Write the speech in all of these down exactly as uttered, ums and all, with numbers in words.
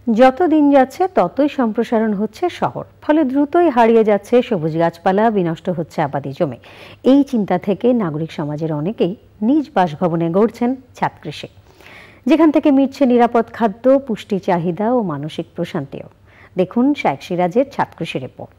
যত দিন যাচ্ছে ততই সম্প্রসারণ হচ্ছে শহর, ফলে দ্রুতই হারিয়ে যাচ্ছে সবুজ গাছপালা, বিনষ্ট হচ্ছে আবাদি জমি। এই চিন্তা থেকে নাগরিক সমাজের অনেকেই নিজ বাসভবনে গড়ছেন ছাদ কৃষি, যেখান থেকে মিটছে নিরাপদ খাদ্য, পুষ্টি চাহিদা ও মানসিক প্রশান্তিও। দেখুন শাইখ সিরাজের ছাদ কৃষি রিপোর্ট।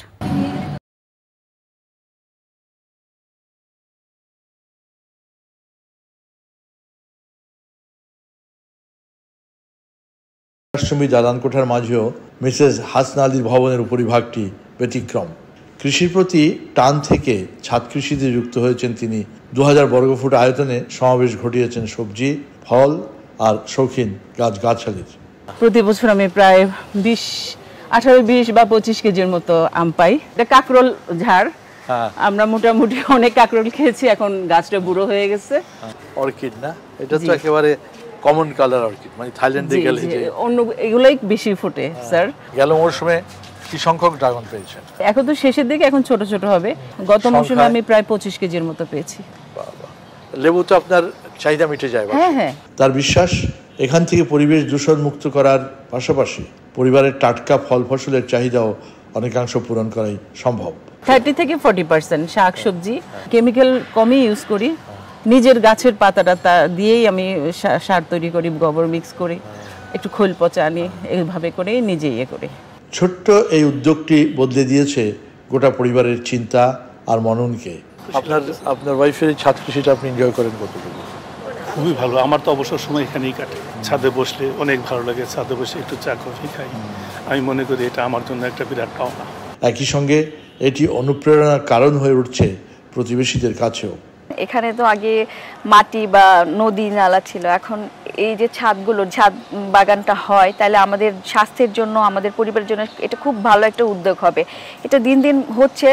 রাষ্ট্রমী দালান কোঠার মাঝেও মিসেস হাসনা আলীর ভবনের উপরিভাগটি ব্যতিক্রম। কৃষির প্রতি টান থেকে ছাদ কৃষিতে যুক্ত হয়েছেন তিনি। দু হাজার বর্গফুট আয়তনে সমাবেশ ঘটিয়েছেন সবজি, ফল আর শৌখিন গাছগাছালির। প্রতি বছর আমি প্রায় বিশ আঠারো বিশ বা পঁচিশ কেজির মতো আম পাই। এটা কাকরোল ঝাড়, আমরা মোটামুটি অনেক কাকরোল খেয়েছি, এখন গাছটা বুড়ো হয়ে গেছে। অর্কিড না, এটা তো একেবারে কমন কালার অর্কিড, মানে থাইল্যান্ডে গেলে যে অন্য এগুলাই বেশি ফোটে। স্যার, গেল মৌসুমে কি সংখ্যক ড্রাগন পেয়েছেন? এখন তো শেষের দিকে, এখন ছোট ছোট হবে। গত মৌসুমে আমি প্রায় পঁচিশ কেজির মতো পেয়েছি। লেবু তো আপনার চাহিদা মিটে যায়। হ্যাঁ হ্যাঁ। তার বিশ্বাস, এখান থেকে পরিবেশ দূষণ মুক্ত করার পাশাপাশি পরিবারের টাটকা ফল ফসলের চাহিদাও অনেকাংশ পূরণ করাই সম্ভব। থার্টি থেকে ফর্টি পার্সেন্ট শাক সবজি কেমিক্যাল কমই ইউজ করি। নিজের গাছের পাতাটা তা দিয়েই আমি সার তৈরি করি, গোবর মিক্স করি, একটু খোল পচা আনি, এইভাবে করে নিজে ইয়ে করি। ছোট্ট এই উদ্যোগটি বদলে দিয়েছে গোটা পরিবারের চিন্তা আর মননকে। আপনার আপনার ওয়াইফের ছাদ কৃষিটা আপনি এনজয় করেন কতটুকু? খুবই ভালো। আমার তো অবসর সময় এখানেই কাটে। ছাদে বসলে অনেক ভালো লাগে, ছাদে বসে একটু চা কফি খাই। আমি মনে করি এটা আমার জন্য একটা বিরাট পাওনা। একই সঙ্গে এটি অনুপ্রেরণার কারণ হয়ে উঠছে প্রতিবেশীদের কাছেও। এখানে তো আগে মাটি বা নদী নালা ছিল, এখন এই যে ছাদগুলো, ছাদ বাগানটা হয়, তাহলে আমাদের স্বাস্থ্যের জন্য, আমাদের পরিবারের জন্য এটা খুব ভালো একটা উদ্যোগ হবে। এটা দিন দিন হচ্ছে।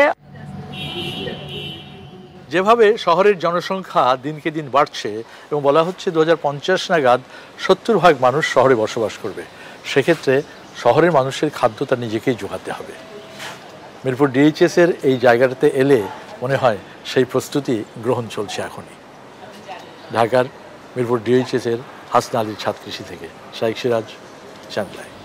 যেভাবে শহরের জনসংখ্যা দিনকে দিন বাড়ছে এবং বলা হচ্ছে দু হাজার পঞ্চাশ নাগাদ সত্তর ভাগ মানুষ শহরে বসবাস করবে, সেক্ষেত্রে শহরের মানুষের খাদ্য তার নিজেকেই জোগাতে হবে। মিরপুর ডিএইচএস এর এই জায়গাটাতে এলে মনে হয় সেই প্রস্তুতি গ্রহণ চলছে এখনই। ঢাকার মিরপুর ডিএইচএস এর হাসনা আলীর ছাদ কৃষি থেকে শাইখ সিরাজ, চান্দায়।